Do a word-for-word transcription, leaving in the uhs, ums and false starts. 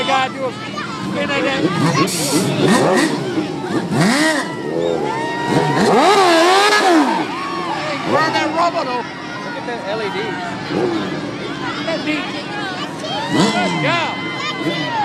that guy do a spin at that. Burn that rubber though. Look at that L E D. That neat. Yeah.